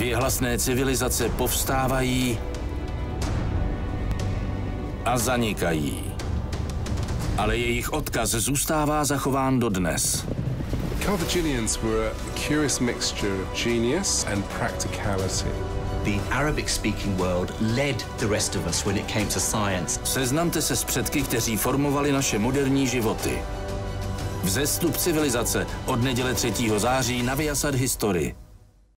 Věhlasné civilizace povstávají a zanikají. Ale jejich odkaz zůstává zachován dodnes. Carthaginians were a curious mixture of genius and practicality. The Arabic-speaking world led the rest of us when it came to science. Seznamte se s předky, kteří formovali naše moderní životy. Vzestup civilizace od neděle 3. září na Viasat History.